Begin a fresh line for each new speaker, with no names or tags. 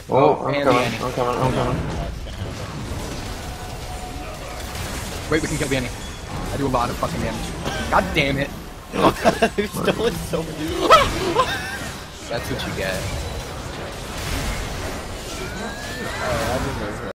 Oh, I'm
and
coming,
Annie.
I'm coming, I'm coming.
Wait, we can kill the Annie. I do a lot of fucking damage. God damn it.
You've stolen so many.
That's what you get.
Alright, I didn't know.